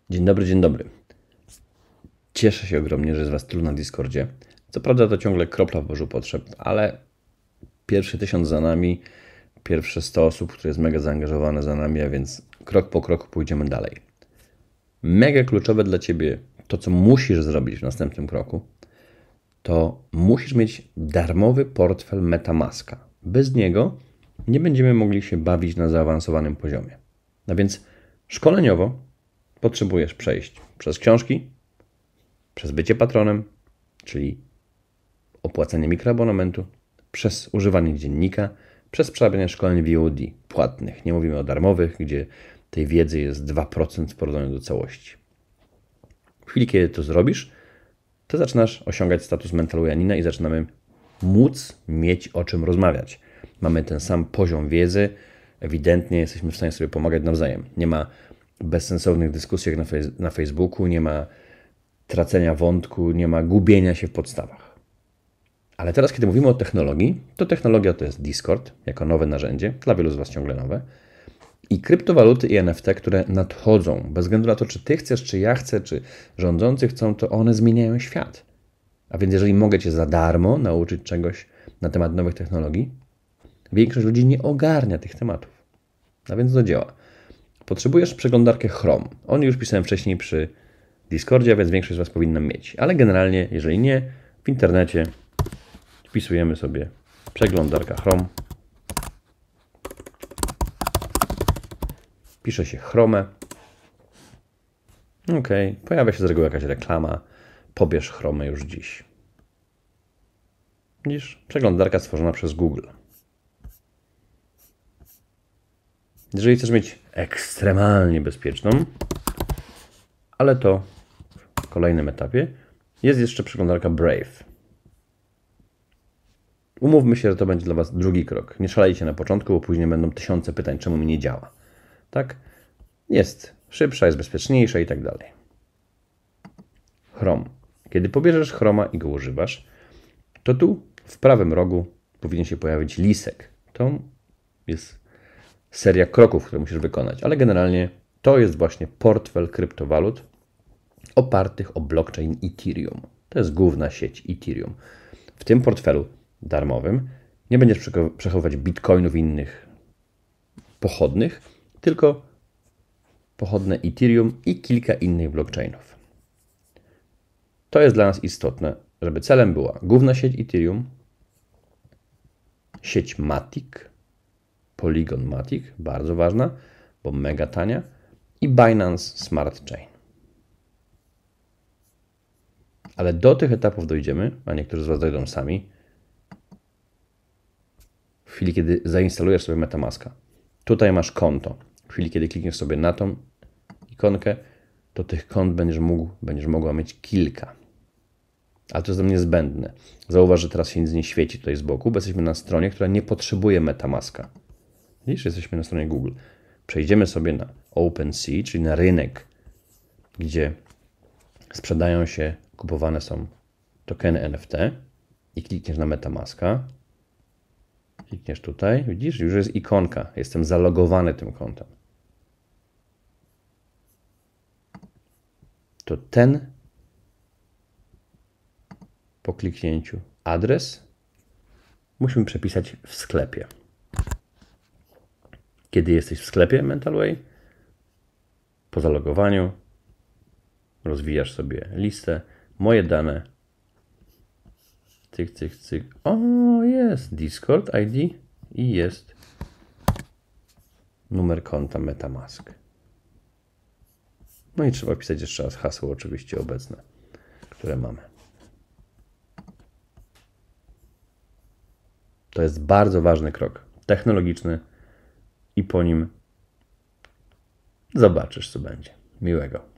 Dzień dobry, dzień dobry. Cieszę się ogromnie, że jest Was tylu na Discordzie. Co prawda to ciągle kropla w morzu potrzeb, ale pierwszy 1000 za nami, pierwsze 100 osób, które jest mega zaangażowane za nami, a więc krok po kroku pójdziemy dalej. Mega kluczowe dla Ciebie to, co musisz zrobić w następnym kroku, to musisz mieć darmowy portfel MetaMaska. Bez niego nie będziemy mogli się bawić na zaawansowanym poziomie. No więc szkoleniowo potrzebujesz przejść przez książki, przez bycie patronem, czyli opłacenie mikroabonamentu, przez używanie dziennika, przez przerabianie szkoleń VOD płatnych. Nie mówimy o darmowych, gdzie tej wiedzy jest 2% w porównaniu do całości. W chwili, kiedy to zrobisz, to zaczynasz osiągać status mentalu Janina i zaczynamy móc mieć o czym rozmawiać. Mamy ten sam poziom wiedzy, ewidentnie jesteśmy w stanie sobie pomagać nawzajem. Nie ma bezsensownych dyskusji jak na Facebooku, nie ma tracenia wątku, nie ma gubienia się w podstawach. Ale teraz, kiedy mówimy o technologii, to technologia to jest Discord, jako nowe narzędzie, dla wielu z Was ciągle nowe, i kryptowaluty i NFT, które nadchodzą, bez względu na to, czy Ty chcesz, czy ja chcę, czy rządzący chcą, to one zmieniają świat. A więc jeżeli mogę Cię za darmo nauczyć czegoś na temat nowych technologii, większość ludzi nie ogarnia tych tematów. A więc do dzieła. Potrzebujesz przeglądarkę Chrome. O niej już pisałem wcześniej przy Discordzie, a więc większość z Was powinna mieć. Ale generalnie, jeżeli nie, w internecie wpisujemy sobie przeglądarka Chrome. Pisze się Chrome. OK, pojawia się z reguły jakaś reklama. Pobierz Chrome już dziś. Widzisz? Przeglądarka stworzona przez Google. Jeżeli chcesz mieć ekstremalnie bezpieczną, ale to w kolejnym etapie, jest jeszcze przeglądarka Brave. Umówmy się, że to będzie dla Was drugi krok. Nie szalejcie na początku, bo później będą tysiące pytań, czemu mi nie działa. Tak? Jest szybsza, jest bezpieczniejsza i tak dalej. Chrome. Kiedy pobierzesz Chroma i go używasz, to tu w prawym rogu powinien się pojawić lisek. To jest seria kroków, które musisz wykonać, ale generalnie to jest właśnie portfel kryptowalut opartych o blockchain Ethereum. To jest główna sieć Ethereum. W tym portfelu darmowym nie będziesz przechowywać bitcoinów i innych pochodnych, tylko pochodne Ethereum i kilka innych blockchainów. To jest dla nas istotne, żeby celem była główna sieć Ethereum, sieć Matic, Polygon Matic, bardzo ważna, bo mega tania, i Binance Smart Chain. Ale do tych etapów dojdziemy, a niektórzy z Was dojdą sami, w chwili, kiedy zainstalujesz sobie MetaMaska. Tutaj masz konto. W chwili, kiedy klikniesz sobie na tą ikonkę, to tych kont będziesz mogła mieć kilka. Ale to jest dla mnie zbędne. Zauważ, że teraz się nic nie świeci tutaj z boku, bo jesteśmy na stronie, która nie potrzebuje MetaMaska. Widzisz, jesteśmy na stronie Google. Przejdziemy sobie na OpenSea, czyli na rynek, gdzie sprzedają się, kupowane są tokeny NFT i klikniesz na MetaMaska. Klikniesz tutaj, widzisz, już jest ikonka. Jestem zalogowany tym kontem. To ten po kliknięciu adres musimy przepisać w sklepie. Kiedy jesteś w sklepie MentalWay, po zalogowaniu rozwijasz sobie listę, moje dane, cyk, cyk, cyk. O, jest Discord ID i jest numer konta MetaMask. No i trzeba wpisać jeszcze raz hasło oczywiście obecne, które mamy. To jest bardzo ważny krok technologiczny i po nim zobaczysz, co będzie. Miłego.